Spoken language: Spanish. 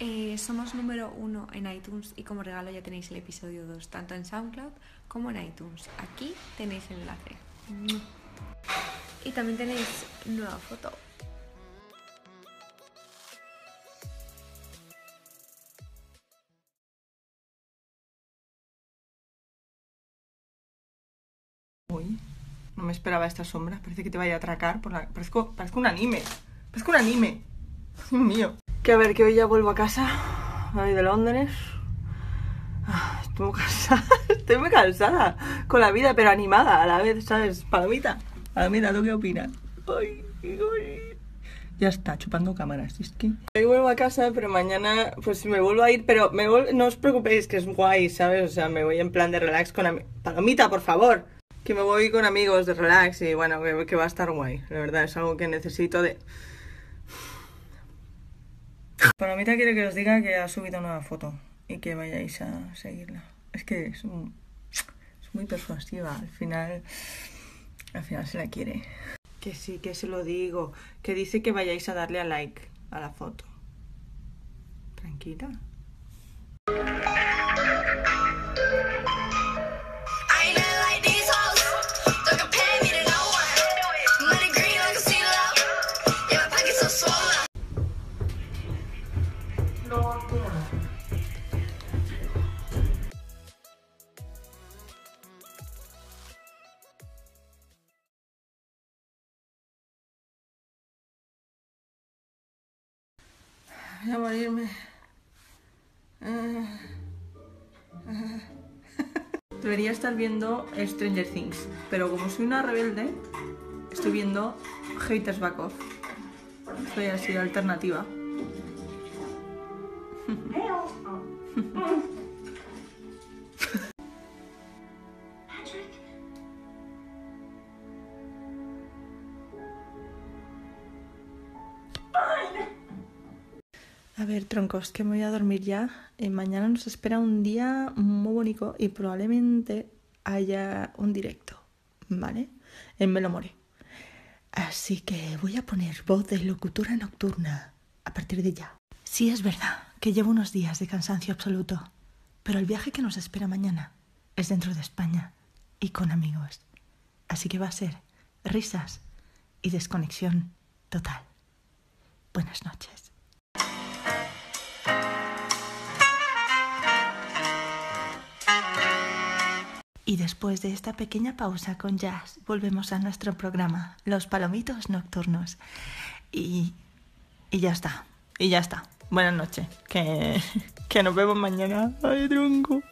Somos número 1 en iTunes y como regalo ya tenéis el episodio 2, tanto en SoundCloud como en iTunes. Aquí tenéis el enlace. Y también tenéis nueva foto. Uy, no me esperaba esta sombra. Parece que te vaya a atracar por la... Parezco un anime. Parezco un anime. Dios mío. Que a ver, que hoy ya vuelvo a casa. Me voy de Londres. Estoy muy cansada. Estoy muy cansada con la vida, pero animada a la vez, ¿sabes? Palomita, ¿tú qué opinas? Ay. Ya está, chupando cámaras. Es que hoy vuelvo a casa, pero mañana pues me vuelvo a ir. Pero no os preocupéis, que es guay, ¿sabes? O sea, me voy en plan de relax con Palomita, por favor. Que me voy con amigos de relax y bueno, que va a estar guay. La verdad, es algo que necesito de... Palomita quiere que os diga que ha subido una nueva foto y que vayáis a seguirla. Es que es muy persuasiva. Al final se la quiere. Que sí, que se lo digo. Que dice que vayáis a darle a like a la foto. Tranquila. Voy a morirme. Debería estar viendo Stranger Things, pero como soy una rebelde, estoy viendo Haters Back Off. Soy así, alternativa. A ver, troncos, que me voy a dormir ya. Mañana nos espera un día muy bonito y probablemente haya un directo, ¿vale? En Melomore. Así que voy a poner voz de locutora nocturna a partir de ya. Sí, es verdad que llevo unos días de cansancio absoluto, pero el viaje que nos espera mañana es dentro de España y con amigos. Así que va a ser risas y desconexión total. Buenas noches. Y después de esta pequeña pausa con Jazz, volvemos a nuestro programa, Los Palomitos Nocturnos. Y ya está. Buenas noches. Que nos vemos mañana. Ay, tronco.